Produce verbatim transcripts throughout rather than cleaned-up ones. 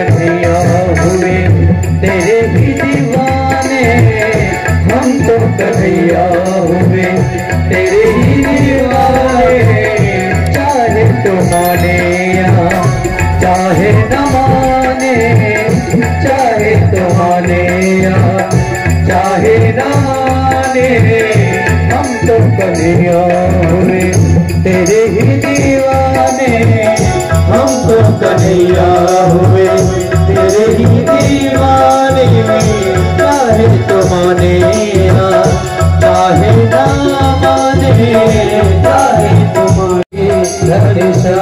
कन्हैया हुए तेरे ही दीवाने, हम तो कन्हैया हुए तेरे ही दीवाने। चाहे तो माने या चाहे न माने, चाहे तो माने या चाहे न माने, हम तो कन्हैया हुए तेरे ही दीवाने। हम तो कन्हैया हुए तेरे ही दीवाने। चाहे तो माने या चाहे ना माने, चाहे तो माने हमेशा।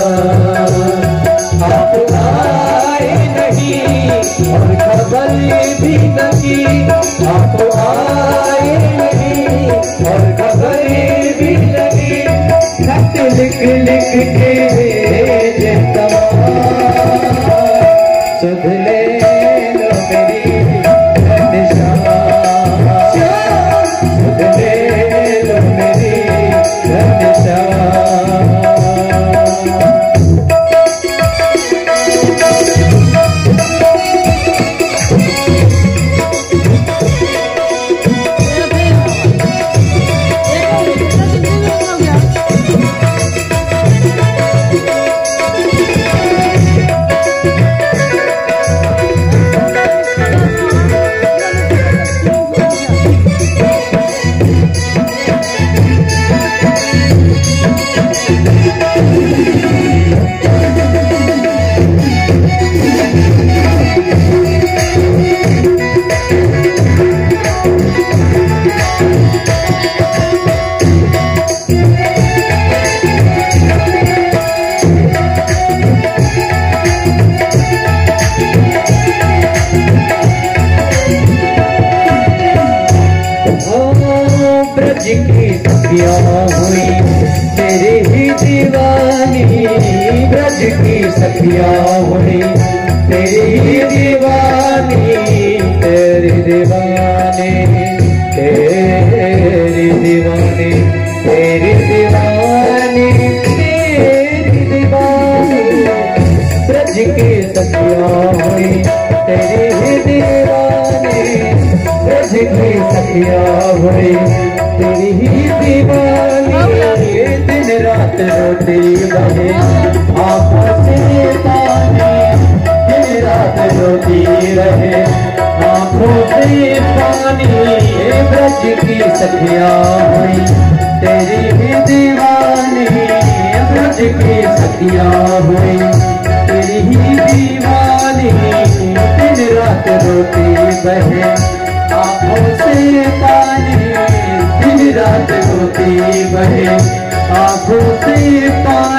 आप आए नहीं और खबर भी नहीं, आप आए नहीं और खबर भी नहीं। खत लिख लिख के भेजता सुध ले लो मेरी निशा, सुध ले लो मेरी निशा। ब्रज की सखिया हुई तेरी ही दीवानी, ब्रज की सखिया हुई तेरी ही दीवानी। तेरी दीवानी तेरी दीवानी तेरी दीवानी तेरी दीवानी। ब्रज की सखिया हुई तेरी ही दीवानी, ब्रज की सखिया हुई तेरी ही दीवानी। दिन रात रोती बहे आंखों से पानी, दिन रात रोती रहे आंखों से पानी। ब्रज की सखिया हुई तेरी ही दीवानी, ब्रज की सखिया हुई तेरी ही दीवानी। दिन रात रोती बहे आंखों से पानी, दिन रात रोती बहे आंखों से पानी।